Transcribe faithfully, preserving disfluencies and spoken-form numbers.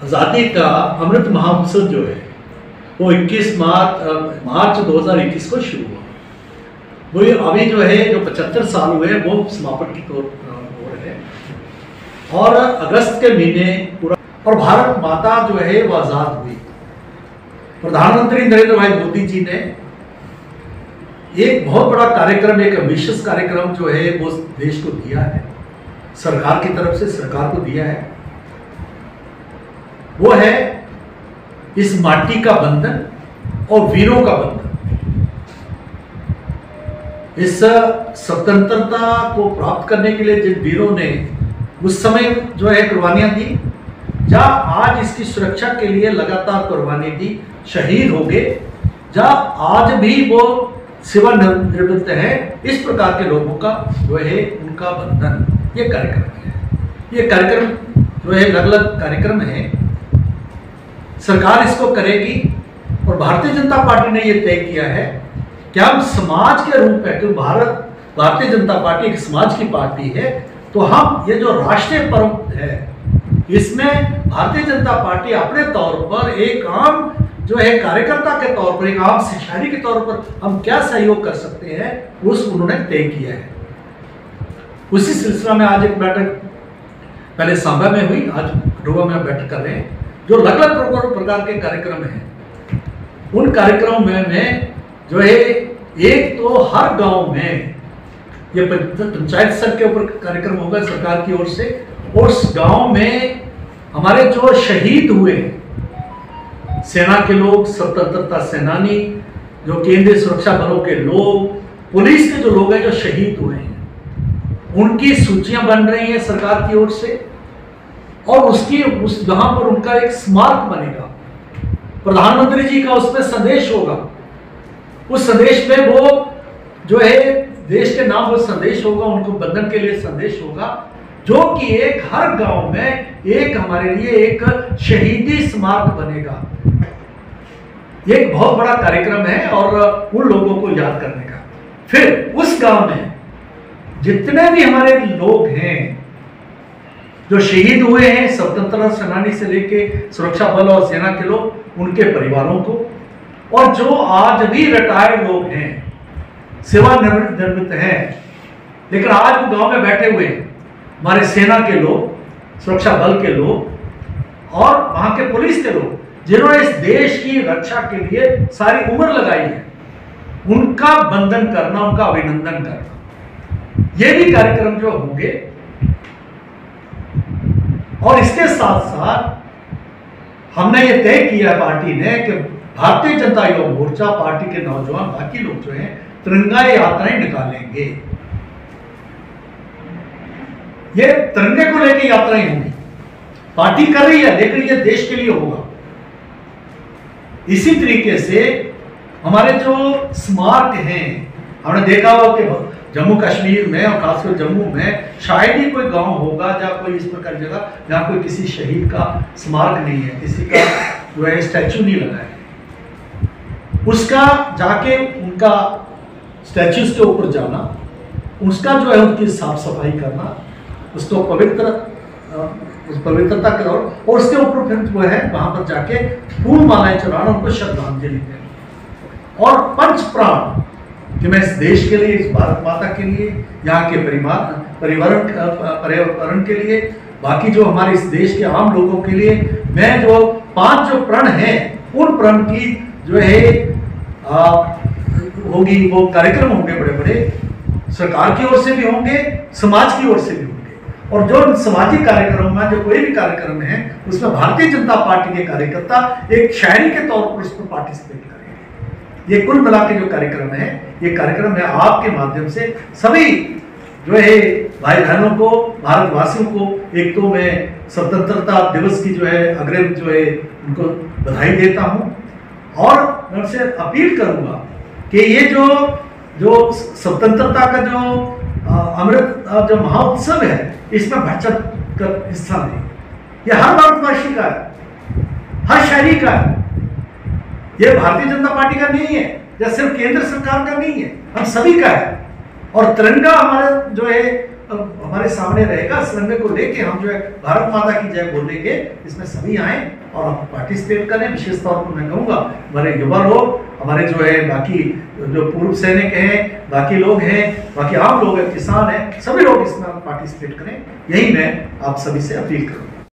आज़ादी का अमृत महोत्सव जो है वो इक्कीस मार्च मार्च दो हज़ार इक्कीस को शुरू हुआ। वो ये अभी जो है जो पचहत्तर साल हुए वो समापन की तौर हो रहे हैं और अगस्त के महीने पूरा और भारत माता जो है वो आज़ाद हुई। प्रधानमंत्री नरेंद्र भाई मोदी जी ने एक बहुत बड़ा कार्यक्रम, एक विशेष कार्यक्रम जो है वो देश को दिया है, सरकार की तरफ से सरकार को दिया है। वो है इस माटी का बंधन और वीरों का बंधन। इस स्वतंत्रता को प्राप्त करने के लिए जिन वीरों ने उस समय जो है कुर्बानियां दी, जहां आज इसकी सुरक्षा के लिए लगातार कुर्बानी दी, शहीद हो गए, जहां आज भी वो सेवानिवृत्त है, इस प्रकार के लोगों का जो है उनका बंधन ये कार्यक्रम है। ये कार्यक्रम जो है अलग अलग कार्यक्रम है, सरकार इसको करेगी और भारतीय जनता पार्टी ने ये तय किया है कि हम समाज के रूप में, क्योंकि भारत भारतीय जनता पार्टी एक समाज की पार्टी है, तो हम ये जो राष्ट्रीय पर्व है इसमें भारतीय जनता पार्टी अपने तौर पर एक आम जो है कार्यकर्ता के तौर पर, एक आम शहरी के तौर पर हम क्या सहयोग कर सकते हैं उस उन्होंने तय किया है। उसी सिलसिला में आज एक बैठक पहले सांबा में हुई, आज कठुआ में बैठक कर रहे हैं। जो अलग अलग प्रकार के कार्यक्रम हैं उन कार्यक्रमों में, में जो है एक तो हर गांव में ये पंचायत स्तर के ऊपर कार्यक्रम होगा सरकार की ओर से, और उस गांव में हमारे जो शहीद हुए सेना के लोग, स्वतंत्रता सेनानी, जो केंद्रीय सुरक्षा बलों के लोग, पुलिस के जो लोग हैं जो शहीद हुए हैं, उनकी सूचियां बन रही हैं सरकार की ओर से, और उसकी उस जहां पर उनका एक स्मारक बनेगा, प्रधानमंत्री जी का उसमें संदेश होगा। उस संदेश में वो जो है देश के नाम वो संदेश होगा, उनको बंधन के लिए संदेश होगा, जो कि एक हर गांव में एक हमारे लिए एक शहीदी स्मारक बनेगा। ये एक बहुत बड़ा कार्यक्रम है और उन लोगों को याद करने का। फिर उस गांव में जितने भी हमारे लोग हैं जो शहीद हुए हैं, स्वतंत्रता सेनानी से लेके सुरक्षा बल और सेना के लोग, उनके परिवारों को, और जो आज भी रिटायर्ड लोग हैं, सेवानिवृत्त हैं, लेकिन आज वो गांव में बैठे हुए हैं, हमारे सेना के लोग, सुरक्षा बल के लोग और वहां के पुलिस के लोग, जिन्होंने इस देश की रक्षा के लिए सारी उम्र लगाई है, उनका बंधन करना, उनका अभिनंदन करना, ये भी कार्यक्रम जो होंगे। और इसके साथ साथ हमने ये तय किया है पार्टी ने कि भारतीय जनता युवा मोर्चा पार्टी के नौजवान बाकी लोग जो हैं तिरंगा यात्राएं निकालेंगे। ये तिरंगे को लेकर यात्राएं होंगी, पार्टी कर रही है, लेकिन ये देश के लिए होगा। इसी तरीके से हमारे जो स्मारक हैं, हमने देखा हो कि जम्मू कश्मीर में और खासकर जम्मू में शायद ही कोई गांव होगा जहाँ कोई इस प्रकार जगह जहाँ कोई किसी शहीद का स्मारक नहीं है, किसी का जो है स्टैचू नहीं लगा है। उसका जाके उनका स्टैचूज के ऊपर जाना, उसका जो है उनकी साफ सफाई करना, उसको पवित्र उस पवित्रता करो और उसके ऊपर फिर जो है वहां पर जाके फूल मालाएं चढ़ाना, उनको श्रद्धांजलि देना। और पंच प्राण कि मैं इस देश के लिए, इस भारत माता के लिए, यहाँ के परिवार परिवारण पर्यावरण के लिए, बाकी जो हमारे इस देश के आम लोगों के लिए, मैं जो पांच जो प्रण हैं उन प्रण की जो है होगी, वो कार्यक्रम होंगे बड़े बड़े, सरकार की ओर से भी होंगे, समाज की ओर से भी होंगे। और जो सामाजिक कार्यक्रम में जो कोई भी कार्यक्रम है उसमें भारतीय जनता पार्टी के कार्यकर्ता एक शहरी के तौर पर उसमें पार्टिसिपेट करेंगे। ये कुल मिला के जो कार्यक्रम है, ये कार्यक्रम है आपके माध्यम से सभी जो है भाई बहनों को, भारतवासियों को एक तो मैं स्वतंत्रता दिवस की जो है अग्रिम जो है उनको बधाई देता हूँ, और मैं उनसे अपील करूंगा कि ये जो जो स्वतंत्रता का जो अमृत जो महोत्सव है, इसमें बढ़ चढ़ कर हिस्सा लें। ये हर भारतवासी का है, हर शहरी का है। ये भारतीय जनता पार्टी का नहीं है या सिर्फ केंद्र सरकार का नहीं है, हम सभी का है। और तिरंगा हमारा जो है हमारे सामने रहेगा, इस तिरंगे को लेके हम जो है भारत माता की जय बोलेंगे, इसमें सभी आए और हम पार्टिसिपेट करें। विशेष तौर पर मैं कहूँगा हमारे युवा लोग, हमारे जो है बाकी जो पूर्व सैनिक हैं, बाकी लोग हैं, बाकी आम लोग हैं, किसान हैं, सभी लोग इसमें पार्टिसिपेट करें, यही मैं आप सभी से अपील करूँगा।